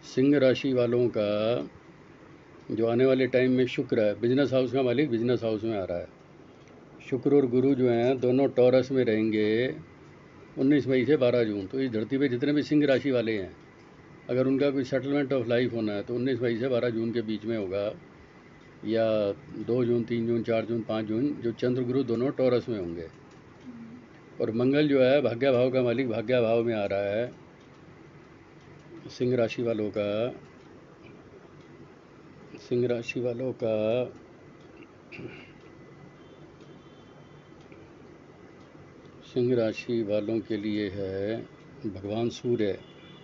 सिंह राशि वालों का जो आने वाले टाइम में शुक्र है, बिजनेस हाउस का मालिक बिजनेस हाउस में आ रहा है। शुक्र और गुरु जो हैं दोनों टॉरस में रहेंगे 19 मई से 12 जून। तो इस धरती पे जितने भी सिंह राशि वाले हैं, अगर उनका कोई सेटलमेंट ऑफ लाइफ होना है तो 19 मई से 12 जून के बीच में होगा, या 2 जून, 3 जून, 4 जून, 5 जून, जो चंद्र गुरु दोनों टॉरस में होंगे। और मंगल जो है भाग्य भाव का मालिक भाग्य भाव में आ रहा है सिंह राशि वालों का। सिंह राशि वालों का सिंह राशि वालों के लिए है भगवान सूर्य।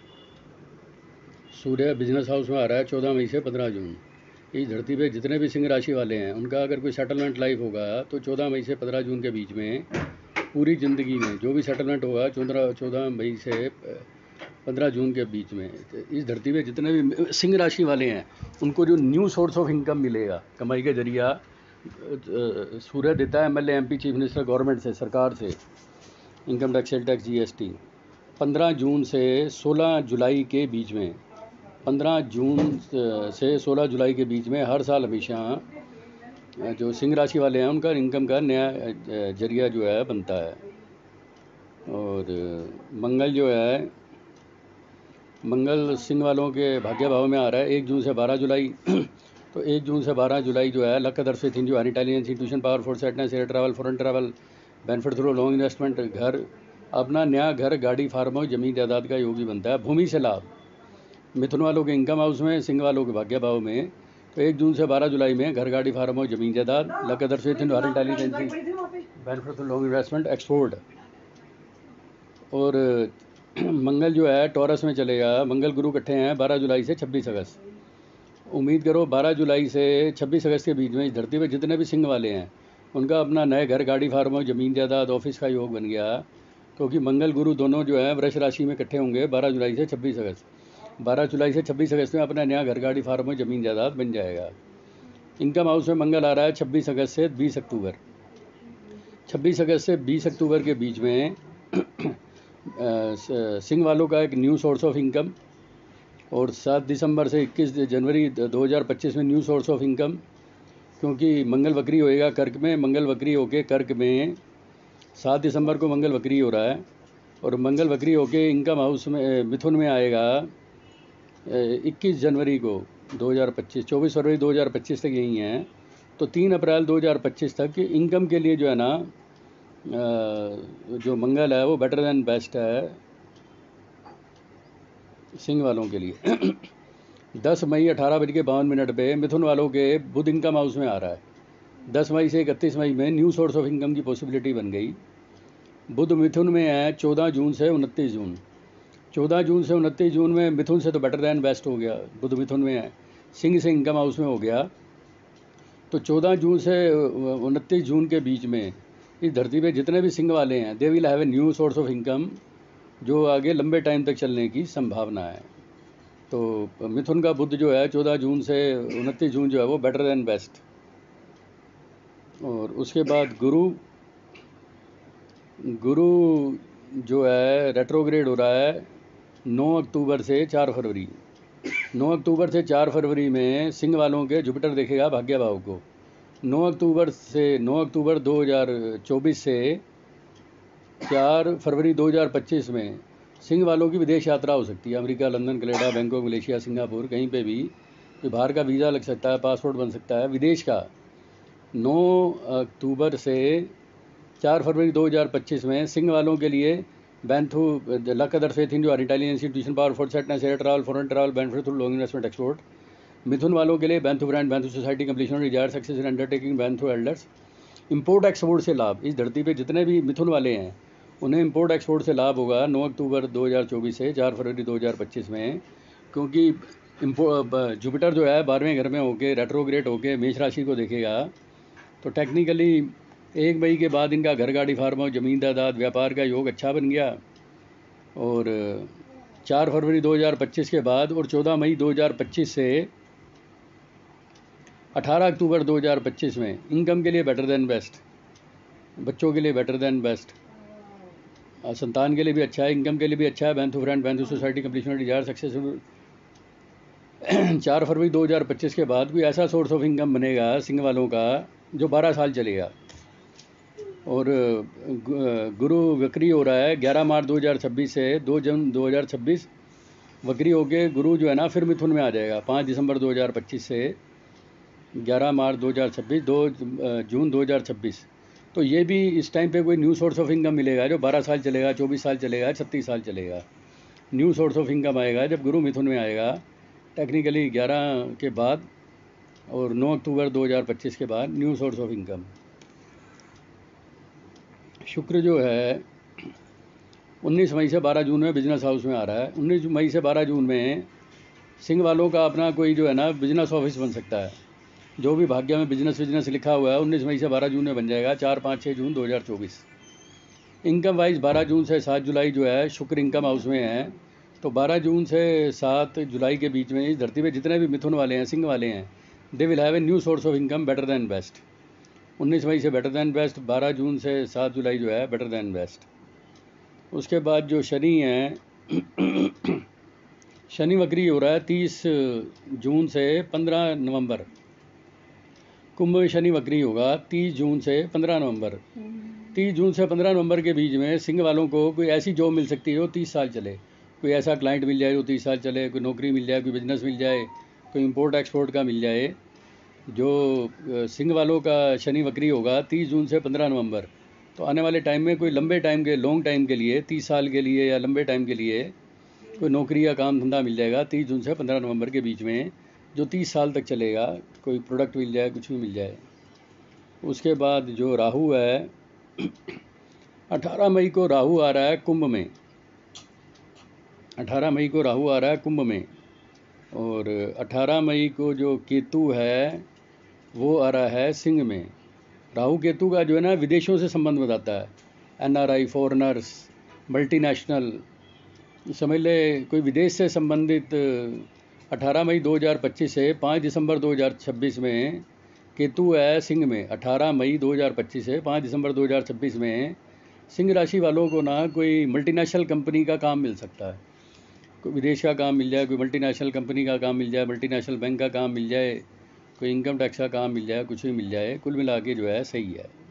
सूर्य बिजनेस हाउस में आ रहा है 14 मई से 15 जून। इस धरती पे जितने भी सिंह राशि वाले हैं उनका अगर कोई सेटलमेंट लाइफ होगा तो 14 मई से 15 जून के बीच में पूरी ज़िंदगी में जो भी सेटलमेंट होगा 14 मई से 15 जून के बीच में इस धरती पे जितने भी सिंह राशि वाले हैं उनको जो न्यू सोर्स ऑफ इनकम मिलेगा, कमाई का जरिया सूर्य देता है MLA, MP, chief minister, government से, सरकार से, income tax, sale tax, GST. 15 जून से 16 जुलाई के बीच में 15 जून से 16 जुलाई के बीच में हर साल हमेशा जो सिंह राशि वाले हैं उनका इनकम का नया जरिया जो है बनता है। और मंगल जो है, मंगल सिंह वालों के भाग्य भाव में आ रहा है 1 जून से 12 जुलाई। तो 1 जून से 12 जुलाई जो है लक अदर फेथ इन जो intelligence, intuition, power, force, setness, air travel, foreign travel, benefit through long investment, घर, अपना नया घर, गाड़ी, फार्म हाउस, जमीन जायदाद का योगी बनता है। भूमि से लाभ मिथुन वालों के इनकम हाउस में, सिंह वालों के भाग्य भाव में। तो 1 जून से 12 जुलाई में घर, गाड़ी, फार्म हाउस, जमीन जायदाद, luck other faith in intelligence, benefit through long investment, export. और मंगल जो है टॉरस में चलेगा। मंगल गुरु इकट्ठे हैं 12 जुलाई से 26 अगस्त। उम्मीद करो 12 जुलाई से 26 अगस्त के बीच में इस धरती पे जितने भी सिंह वाले हैं उनका अपना नए घर, गाड़ी, फार्म हाउस, जमीन जायदाद, ऑफिस का योग बन गया। क्योंकि मंगल गुरु दोनों जो है वृष राशि में इकट्ठे होंगे 12 जुलाई से 26 अगस्त। 12 जुलाई से 26 अगस्त में अपना नया घर, गाड़ी, फार्म हाउस, जमीन जायदाद बन जाएगा। इनकम हाउस में मंगल आ रहा है 26 अगस्त से 20 अक्टूबर। 26 अगस्त से 20 अक्टूबर के बीच में सिंह वालों का एक न्यू सोर्स ऑफ इनकम। और 7 दिसंबर से 21 जनवरी 2025 में न्यू सोर्स ऑफ इनकम, क्योंकि मंगल वक्री होएगा कर्क में। मंगल वक्री होके कर्क में 7 दिसंबर को मंगल वक्री हो रहा है। और मंगल वक्री होके इनकम हाउस में मिथुन में आएगा 21 जनवरी को 2025। 24 फरवरी 2025 तक यही है। तो 3 अप्रैल 2025 तक इनकम के लिए जो है ना जो मंगल है वो बेटर देन बेस्ट है सिंह वालों के लिए। 10 मई 18:52 पे मिथुन वालों के बुध इनकम हाउस में आ रहा है। 10 मई से 31 मई में न्यू सोर्स ऑफ इनकम की पॉसिबिलिटी बन गई। बुध मिथुन में है 14 जून से 29 जून। 14 जून से 29 जून में मिथुन से तो बेटर देन बेस्ट हो गया, बुध मिथुन में है, सिंह से इनकम हाउस में हो गया। तो 14 जून से 29 जून के बीच में इस धरती पे जितने भी सिंह वाले हैं they will have a new source of income जो आगे लंबे टाइम तक चलने की संभावना है। तो मिथुन का बुध जो है 14 जून से 29 जून जो है वो बेटर देन बेस्ट। और उसके बाद गुरु जो है रेट्रोग्रेड हो रहा है 9 अक्टूबर से 4 फरवरी। 9 अक्टूबर से 4 फरवरी में सिंह वालों के जुपिटर देखेगा भाग्य भाव को। 9 अक्टूबर 2024 से 4 फरवरी 2025 में सिंह वालों की विदेश यात्रा हो सकती है। America, London, Canada, Bangkok, Malaysia, Singapore, कहीं पे भी बाहर का वीज़ा लग सकता है, पासपोर्ट बन सकता है विदेश का। 9 अक्टूबर से 4 फरवरी 2025 में सिंह वालों के लिए benefit through luck other faith in जो intelligence, intuition, power, force, setness, air travel, foreign travel, benefit through long investment, export. मिथुन वालों के लिए benefit through brand, benefit through society, completion, desire, success in undertaking, benefit through elders. Import export से लाभ इस धरती पे जितने भी मिथुन वाले हैं उन्हें इंपोर्ट एक्सपोर्ट से लाभ होगा 9 अक्टूबर 2024 से 4 फरवरी 2025 में। क्योंकि जुपिटर जो है 12वें घर में होके रेट्रोग्रेड होके मेष राशि को देखेगा। तो टेक्निकली 1 मई के बाद इनका घर, गाड़ी, फार्म हाउस, जमीन जायदाद, व्यापार का योग अच्छा बन गया। और 4 फरवरी 2025 के बाद और 14 मई 2025 से 18 अक्टूबर 2025 में इनकम के लिए बेटर देन बेस्ट, बच्चों के लिए बेटर देन बेस्ट, संतान के लिए भी अच्छा है, इनकम के लिए भी अच्छा है। Benefit through friend, benefit through society, completion, desire, successful 4 फरवरी 2025 के बाद कोई ऐसा सोर्स ऑफ इनकम बनेगा सिंह वालों का जो 12 साल चलेगा। और गुरु वक्री हो रहा है 11 मार्च 2026 से 2 जून 2026 वक्री होके गुरु जो है ना फिर मिथुन में आ जाएगा। 5 दिसंबर 2025 से 11 मार्च 2026 2 जून 2026। तो ये भी इस टाइम पे कोई न्यू सोर्स ऑफ इनकम मिलेगा जो 12 साल चलेगा, 24 साल चलेगा, 36 साल चलेगा। न्यू सोर्स ऑफ इनकम आएगा जब गुरु मिथुन में आएगा, टेक्निकली 11 के बाद और 9 अक्टूबर 2025 के बाद न्यू सोर्स ऑफ इनकम। शुक्र जो है 19 मई से 12 जून में बिजनेस हाउस में आ रहा है। 19 मई से 12 जून में सिंह वालों का अपना कोई जो है ना बिजनेस ऑफिस बन सकता है। जो भी भाग्य में बिजनेस लिखा हुआ है 19 मई से 12 जून में बन जाएगा। 4, 5, 6 जून 2024। इनकम वाइज 12 जून से 7 जुलाई जो है शुक्र इनकम हाउस में है। तो 12 जून से 7 जुलाई के बीच में इस धरती पे जितने भी मिथुन वाले हैं, सिंह वाले हैं, they will have a new source of income better than best. 19 मई से बेटर दैन बेस्ट, 12 जून से 7 जुलाई जो है बेटर दैन बेस्ट। उसके बाद जो शनि है शनि वक्री हो रहा है 30 जून से 15 नवंबर। कुंभ में शनि वक्री होगा 30 जून से 15 नवंबर। 30 जून से 15 नवंबर के बीच में सिंह वालों को कोई ऐसी जॉब मिल सकती है जो 30 साल चले। कोई ऐसा क्लाइंट मिल जाए जो 30 साल चले, कोई नौकरी मिल जाए, कोई बिजनेस मिल जाए, कोई इंपोर्ट एक्सपोर्ट का मिल जाए। जो सिंह वालों का शनि वक्री होगा 30 जून से 15 नवंबर। तो आने वाले टाइम में कोई लंबे टाइम के, लॉन्ग टाइम के लिए, 30 साल के लिए या लंबे टाइम के लिए कोई नौकरी या काम धंधा मिल जाएगा 30 जून से 15 नवंबर के बीच में, जो 30 साल तक चलेगा। कोई प्रोडक्ट मिल जाए, कुछ भी मिल जाए। उसके बाद जो राहु है 18 मई को राहु आ रहा है कुंभ में। 18 मई को राहु आ रहा है कुंभ में। और 18 मई को जो केतु है वो आ रहा है सिंह में। राहु केतु का जो है ना विदेशों से संबंध बताता है। NRI, फॉरेनर्स, मल्टीनेशनल, समझ ले कोई विदेश से संबंधित। 18 मई 2025 से 5 दिसंबर 2026 में केतु है सिंह में। 18 मई 2025 से 5 दिसंबर 2026 में सिंह राशि वालों को ना कोई मल्टीनेशनल कंपनी का काम मिल सकता है। कोई विदेश का काम मिल जाए, कोई मल्टीनेशनल कंपनी का काम मिल जाए, मल्टीनेशनल बैंक का काम मिल जाए, कोई इनकम टैक्स का काम मिल जाए, कुछ भी मिल जाए। कुल मिला के जो है सही है।